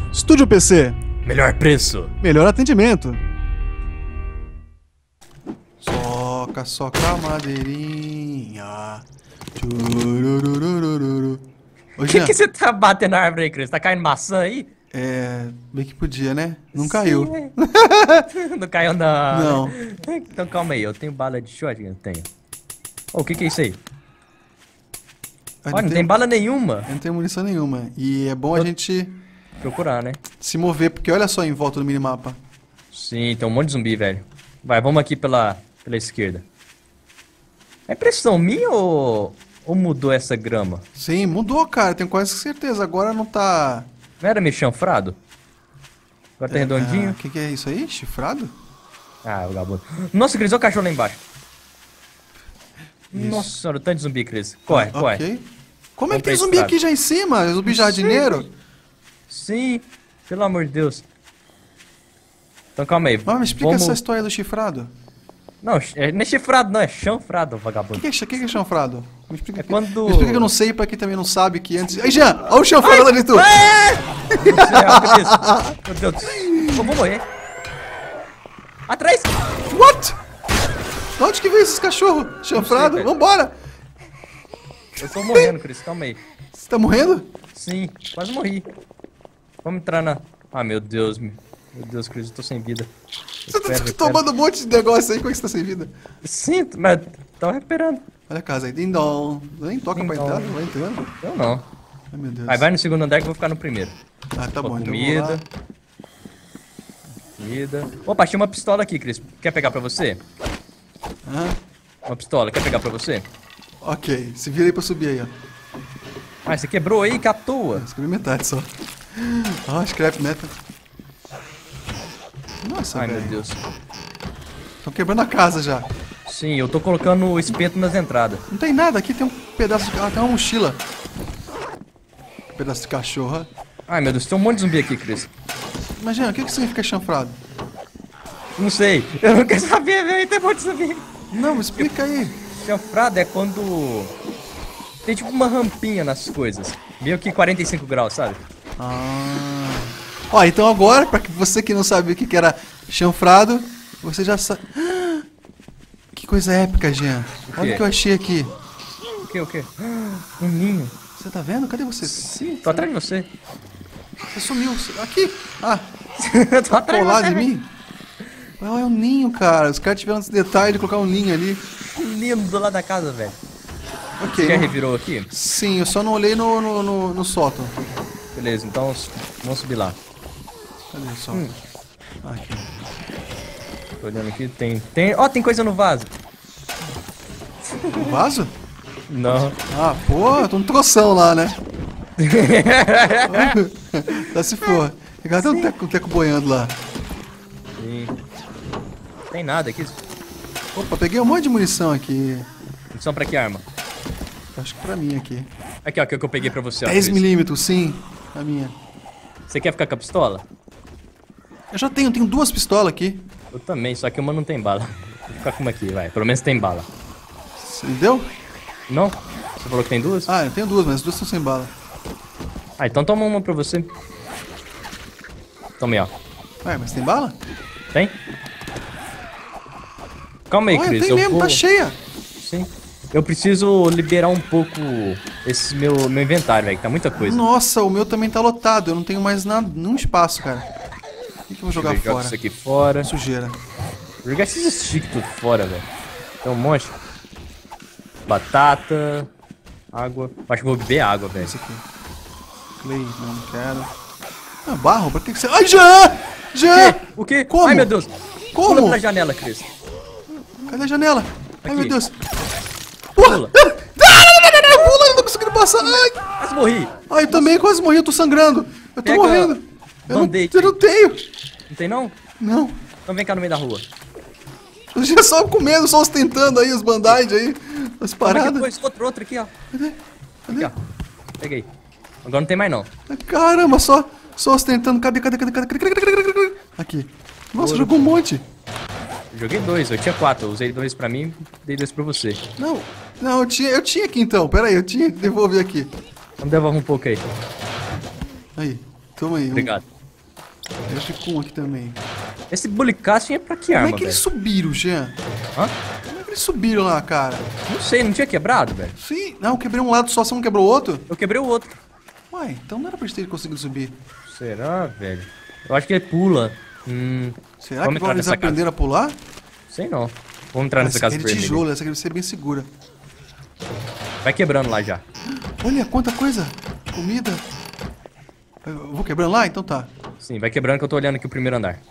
Estúdio PC. Melhor preço. Melhor atendimento. Soca, soca a madeirinha. Tchururururururu. Ô, O Jean, que você tá batendo na árvore aí, Cris? Tá caindo maçã aí? bem que podia, né? Não caiu. Sim. Não caiu não. Não. Então calma aí, eu tenho bala de shot? Eu tenho. Ô, o que é isso aí? Aí Olha, não tem bala nenhuma. não tem munição nenhuma. E é bom a gente Procurar, né? se mover, porque olha só em volta do minimapa. Sim, tem um monte de zumbi, velho. Vai, vamos aqui pela esquerda. É impressão minha ou mudou essa grama? Sim, mudou, cara. Tenho quase certeza. Agora não tá... Não era meio chanfrado? Agora tá redondinho. O que é isso aí? Chifrado? Ah, vagabundo. Nossa, Cris, olha o cachorro lá embaixo. Isso. Nossa senhora, o tanto de zumbi, Cris. Corre, corre. Ok. Como é que Vamos tem pra zumbi estrada. aqui já em cima? Zumbi jardineiro? Sim, pelo amor de Deus. Então calma aí. Ah, me explica Vamos... essa história do chifrado. Não, não é chifrado, não, é chanfrado, O vagabundo. que é chanfrado? Me explica, É quando- me explica que eu não sei, pra quem também não sabe que antes... Aí, Jean! Olha o chanfrado ali, tu! Não sei, ó, Cris. Meu Deus. Eu vou morrer. Atrás! What? De onde que veio esses cachorros? Chanfrado? velho. Vambora! Eu tô morrendo, Cris, calma aí. Você tá morrendo? Sim, quase morri. Vamos entrar na... Ah, meu Deus, Cris, eu tô sem vida. Você tá Recupera, tomando um monte de negócio aí, como é que você tá sem vida? Sim, mas tava recuperando. Olha a casa aí, ding dong. Nem toca pra Ding entrar, dong. não vai entrando. Eu não. Ai, meu Deus. Aí vai no segundo andar que eu vou ficar no primeiro. Ah, tá bom, então eu vou Comida. lá. Comida. Opa, achei uma pistola aqui, Cris. Quer pegar pra você? Ah, Uma pistola, quer pegar pra você? ok, se vira aí pra subir aí, ó. Ah, você quebrou aí, que à toa. Experimentar só. Ah, scrap metal. Nossa, Ai, meu velho. Deus. Estão quebrando a casa já. Sim, eu tô colocando o espeto nas entradas. Não tem nada, aqui tem um pedaço de... Ah, tem uma mochila. Um pedaço de cachorro. Ai, meu Deus, tem um monte de zumbi aqui, Cris. Imagina, o que significa chanfrado? Não sei. Eu não quero saber, velho. Tem um monte de zumbi. Não, me explica aí. Chanfrado é quando... Tem tipo uma rampinha nas coisas. Meio que 45 graus, sabe? Ah. Ó, então agora, pra você que não sabia o que era chanfrado, você já sabe... Que coisa épica, Jean. O Olha quê? o que eu achei aqui. O quê, o quê? Um ninho. Você tá vendo? Cadê você? Sim, tô atrás de você. Você sumiu. Aqui. Ah, Tô atrás colado de em você. mim? Ah, é um ninho, cara. Os caras tiveram esse detalhe de colocar um ninho ali. Um ninho do lado da casa, velho. Ok. Quer não- revirou aqui? Sim, eu só não olhei no sótão. Beleza, então vamos subir lá. Cadê o sótão? Aqui. Tô olhando aqui, tem... Ó, tem coisa no vaso. O vaso? Não. Ah, pô, tô um troção lá, né? Tá se for. Tem um teco boiando lá. Sim. Tem nada aqui. Opa, peguei um monte de munição aqui. Munição pra que arma? Acho que pra mim aqui. Aqui, ó, que é o que eu peguei pra você, ó. 10mm, sim. A minha. Você quer ficar com a pistola? Eu já tenho 2 pistolas aqui. Eu também, só que uma não tem bala. Vou ficar com uma aqui, vai. Pelo menos tem bala. Você deu? Não? Você falou que tem duas? Ah, eu tenho 2, mas as 2 estão sem bala. Ah, então toma uma pra você. Toma aí, ó. Ué, mas tem bala? Tem? Calma aí, Olha, Cris. tem eu mesmo, vou... tá cheia. Sim. Eu preciso liberar um pouco esse meu inventário, velho, que tá muita coisa. Nossa, o meu também tá lotado. Eu não tenho mais nada, nenhum espaço, cara. O que eu vou jogar Joga fora? isso aqui fora. Sujeira. Vou jogar esses sticks tudo fora, velho. Tem um monte. Batata. Água. Acho que vou beber água, velho. Esse aqui. Clay, não quero. Ah, barro? Pra que você... Ai, Jean! Jean! O quê? Como? Ai, meu Deus. Como? Pula pela janela, Cris. Cadê a janela? Ai, Aqui. meu Deus. Pula. Pula, eu não tô conseguindo passar. Ai, Quase morri. ai, eu também quase morri, eu tô sangrando. Eu tô Pega morrendo. band-aid. Eu não tenho. Não tem não? Não. Então vem cá no meio da rua. Eu já só comendo, só ostentando aí os band-aid aí. As Toma aqui paradas. depois, outro aqui, ó. Cadê? Aqui, ó. Peguei. Agora não tem mais não. Caramba, só ostentando. Cadê? Aqui. Nossa, jogou um monte. Joguei 2, eu tinha 4. Eu usei 2 pra mim, dei 2 pra você. Não, eu tinha aqui então. Pera aí, devolvi aqui. Então devolve um pouco aí. Aí, toma aí. Obrigado. Eu acho que com aqui também. Esse bully casting é pra que Como arma, é que velho? eles subiram, Jean? Hã? Como é que eles subiram lá, cara? Não sei, não tinha quebrado, velho? Sim. Não, eu quebrei um lado só, você não quebrou o outro? Eu quebrei o outro. Uai, então não era pra gente ter conseguido subir. Será, velho? Eu acho que ele pula. Será Vamos que entrar eles nessa aprenderam a pular? Sei não. Vamos entrar nessa Essa casa aqui é de vermelha. tijolo, essa aqui vai ser bem segura. Vai quebrando lá já. Olha, quanta coisa. Comida. Eu vou quebrando lá? Então tá. Sim, vai quebrando que eu tô olhando aqui o primeiro andar.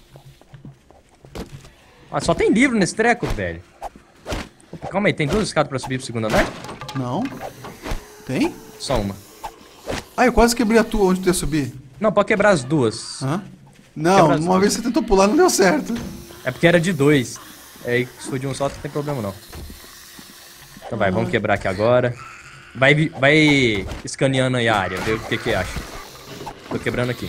Ah, só tem livro nesse treco, velho. Opa, calma aí, tem duas escadas pra subir pro segundo andar? Não. Tem? Só uma. Ah, eu quase quebrei a tua onde tu ia subir. Não, pode quebrar as duas. Hã? Não, Quebra as uma vez você tentou pular, não deu certo. É porque era de dois. É, se for de um só, não tem problema não. Então vai, vamos quebrar aqui agora. Vai escaneando aí a área, ver o que acha. Tô quebrando aqui.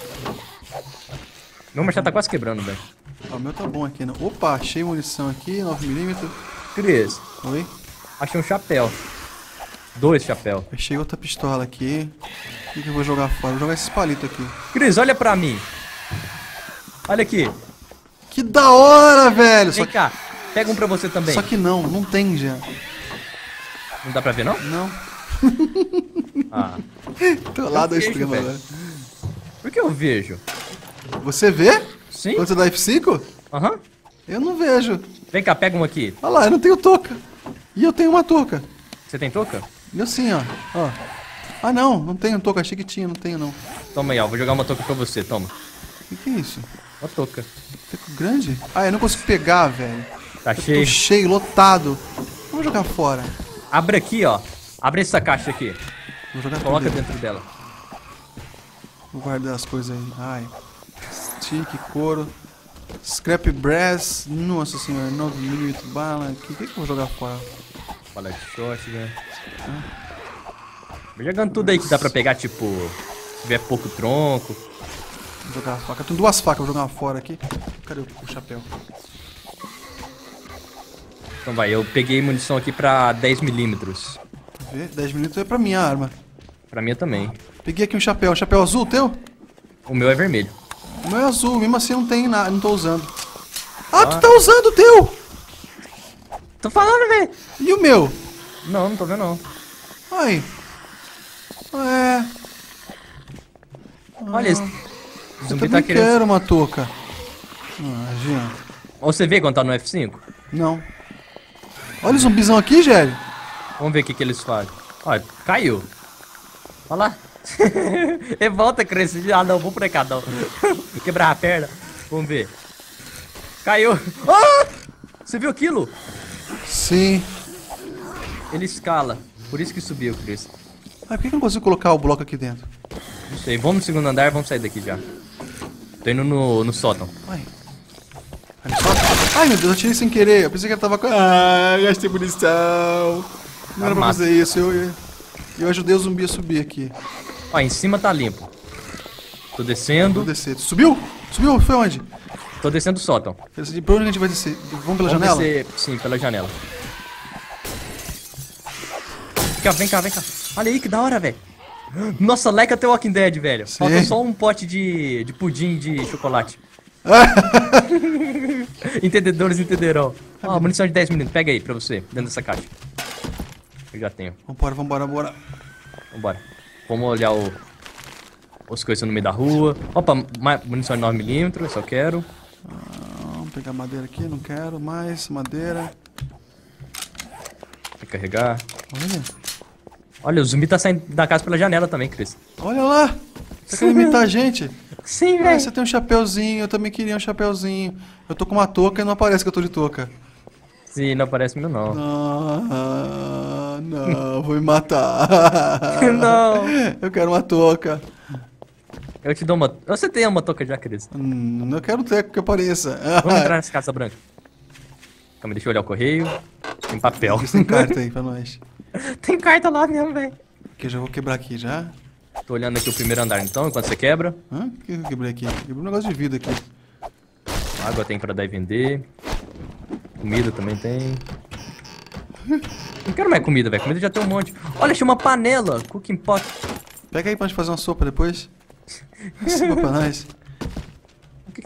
Meu machado tá quase quebrando, velho. Ah, o meu tá bom aqui, né? Opa, achei munição aqui, 9mm. Cris, Oi? achei um chapéu. 2 chapéus. Achei outra pistola aqui. O que eu vou jogar fora? Vou jogar esses palitos aqui. Cris, olha pra mim. Olha aqui. Que da hora, velho! Vem cá, pega um pra você também. Só que não tem já. Não dá pra ver, não? Não. Ah, Teu lado é vejo, extremo, velho. velho. por que eu vejo? Você vê? Sim? Quando você dá F5? Aham. Eu não vejo. Vem cá, pega um aqui. Olha lá, eu não tenho touca. E eu tenho uma touca. Você tem touca? E assim, ó. Ah, não tenho touca. Achei que tinha, não tenho não. Toma aí, ó. Vou jogar uma touca pra você, toma. O que é isso? Uma touca. Touca grande? Ah, eu não consigo pegar, velho. Tá Tô cheio. cheio, lotado. Vamos jogar fora. Abre aqui, ó. Abre essa caixa aqui. Vou jogar Coloca tudo. dentro dela. Vou guardar as coisas aí. Ai. Stick, couro. Scrap brass. Nossa senhora, 9mm bala. O que eu vou jogar fora? Bala de shotgun. Vou jogando tudo aí que dá pra pegar, tipo... Se tiver pouco tronco. Vou jogar a faca. Tem duas facas, vou jogar uma fora aqui. Cadê o chapéu? Então vai, eu peguei munição aqui pra 10mm. Deixa eu ver. 10 minutos é pra minha arma. Pra mim também. Peguei aqui um chapéu. Um chapéu azul teu? O meu é vermelho. O meu é azul, mesmo assim eu não tenho nada, não tô usando. Ah, tu tá usando o teu! Tô falando, velho. E o meu? Não tô vendo não. Ai. É. Olha, esse Eu zumbi também tá querendo... quero uma touca. Ah, Jean. Ó, você vê quando tá no F5? Não. Olha o zumbizão aqui, Gério. Vamos ver o que eles fazem. Olha, caiu. Olha lá. Ele volta a crescer. Ah, não, vou por cá, não. Quebrar a perna. Vamos ver. Caiu. Ah! Você viu aquilo? Sim. Ele escala. Por isso que subiu, Chris. Ah, por que eu não consigo colocar o bloco aqui dentro? Não sei. Vamos no segundo andar, vamos sair daqui já. Tô indo no sótão. Ai. Ai, meu Deus, eu tirei sem querer. Eu pensei que ele tava com... Ah, gastei munição. Não era pra massa. fazer isso. Eu ajudei o zumbi a subir aqui. Ó, em cima tá limpo. Tô Vou descendo. descer. Subiu? Subiu? Foi onde? Tô descendo o sótão. Pra onde a gente vai descer? Vamos pela janela? Descer, sim, pela janela. Vem cá. Olha aí que da hora, velho. Nossa, like até Walking Dead, velho. Sim. Falta só um pote de pudim de chocolate. Entendedores entenderão. Ó, munição de 10mm. Pega aí pra você, dentro dessa caixa. Eu já tenho. Vambora. Vambora. Vamos olhar as coisas no meio da rua. Opa, munição de 9mm, eu só quero. Vamos pegar madeira aqui, não quero mais. Madeira. Vai carregar. Olha. Olha, o zumbi tá saindo da casa pela janela também, Chris. Olha lá. Tá querendo imitar a gente? Sim, Ah, velho. você tem um chapeuzinho, eu também queria um chapeuzinho. Eu tô com uma touca e não aparece que eu tô de touca. Sim, não aparece meu não. Não, vou me matar. Não. Eu quero uma touca. Eu te dou uma... Você tem uma touca já, Cris. Eu quero ter que apareça. Vamos entrar nessa casa branca. Calma, deixa eu olhar o correio. Tem papel. Tem carta aí pra nós. Tem carta lá mesmo, velho. Que eu já vou quebrar aqui já. Tô olhando aqui o primeiro andar então, enquanto você quebra. Hã? O que eu quebrei aqui? Quebrei um negócio de vida aqui. Água tem pra dar e vender. Comida também tem. Não quero mais comida, velho. Comida já tem um monte. Olha, achei uma panela. Cooking pot. Pega aí pra gente fazer uma sopa depois. Sopa pra nós.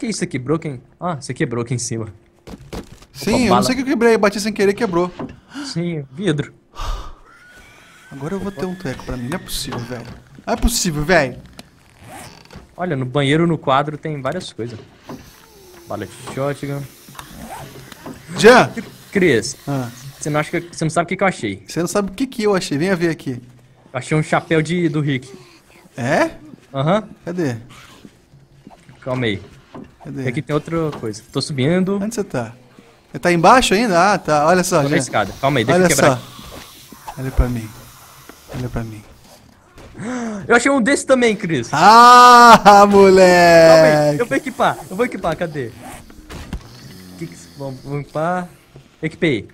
que é isso aqui? Broken? Ah, isso aqui é broken em cima. Sim, eu bala. não sei o que eu quebrei, bati sem querer e quebrou. Sim, vidro. Agora eu vou ter um treco pra mim, não é possível, velho. Não é possível, velho. Olha, no banheiro, no quadro, tem várias coisas. Bala de shotgun. Jean! Cris, Ah, você não, acha que, você não sabe o que, que eu achei. você não sabe o que que eu achei, venha ver aqui. Eu achei um chapéu do Rick. É? Aham, Cadê? calma aí. Cadê? E aqui tem outra coisa. Tô subindo. Onde você tá? Você tá embaixo ainda? Ah, tá. Olha só, Tô na Jean. escada. Calma aí, deixa Olha eu quebrar. só. Olha pra mim. Olha pra mim. Eu achei um desse também, Cris. Ah, Calma aí, moleque! eu vou equipar, cadê? Vamos equipar. Equipei.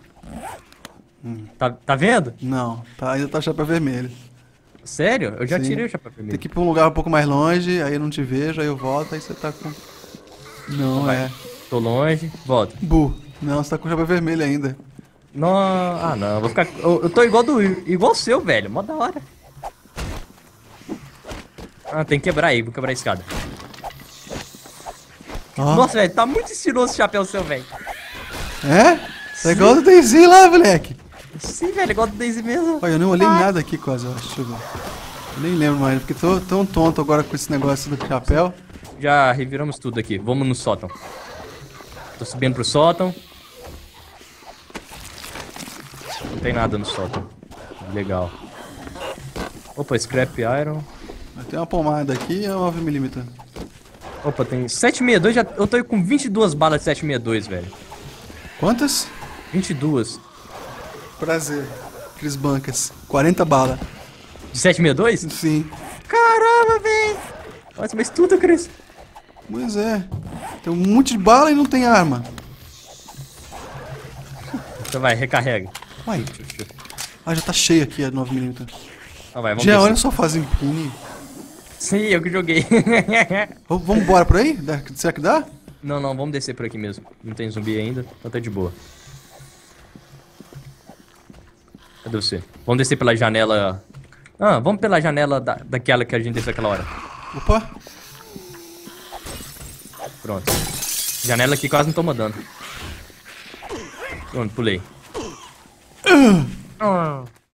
Tá vendo? Não, tá, ainda tá o chapéu vermelho. Sério? Eu já Sim. tirei o chapéu Tem primeiro. que ir pra um lugar um pouco mais longe, aí eu não te vejo, aí eu volto, aí você tá com... Não, Vai. é. Tô longe, volta. Bu. Não, você tá com o chapéu vermelho ainda. Não, ah não, eu vou ficar. Eu tô igual o seu, velho. Mó da hora. Ah, tem que quebrar aí, vou quebrar a escada. Ó. Nossa, velho, tá muito estiloso o chapéu seu, velho. É? Tá igual do Daisy lá, moleque. Sim, velho, igual do Daisy mesmo. Olha, eu não olhei nada aqui quase, eu acho. Deixa eu ver. Eu nem lembro mais, porque tô tão tonto agora com esse negócio do chapéu. Já reviramos tudo aqui. Vamos no sótão. Tô subindo pro sótão. Não tem nada no sótão. Legal. Opa, scrap iron. Tem uma pomada aqui e é 9mm. Opa, tem 762. Eu tô com 22 balas de 762, velho. Quantas? 22. Prazer. Cris Bancas. 40 bala. De 762? Sim. Caramba, velho. Nossa, mas tudo, Cris. Pois é. Tem um monte de bala e não tem arma. Então vai, recarrega. Uai. Ah, já tá cheio aqui a 9mm. Então vai, vamos Já, descer. olha só fazendo pini. Sim, eu que joguei. Vamos embora por aí? Será que dá? Não, vamos descer por aqui mesmo. Não tem zumbi ainda, então tá de boa. Cadê você? Vamos descer pela janela. Ah, vamos pela janela daquela que a gente desceu aquela hora. Opa. Pronto. Janela aqui quase não toma dano. Pronto, pulei.